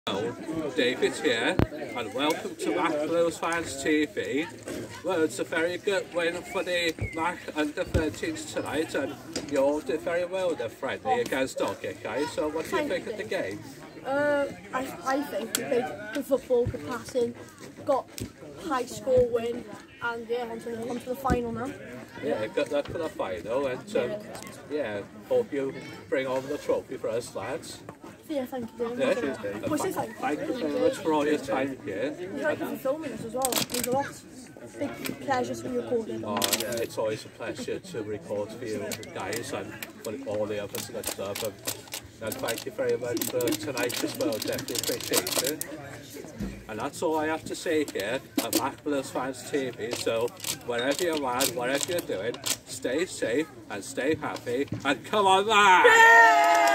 Hello, David here, and welcome to Mach U13 TV. Well, it's a very good win for the Mach under-13s tonight, and you all did very well. They're friendly against Dolgellau. So, what do you think of the game? I think we played good football, good passing, got high score win, and yeah, on to the final now. Yeah, good luck for the final, and yeah, hope you bring home the trophy for us lads. Yeah, thank you very much. Thank you very much for all your time here. Thank you for filming us as well. It was a lot. Big pleasure to be recording. Oh yeah, it's always a pleasure to record for you guys and for all the others that stuff. And thank you very much for tonight as well, definitely appreciate it. And that's all I have to say here at Mach U13 TV. So wherever you're at, whatever you're doing, stay safe and stay happy, and come on, man!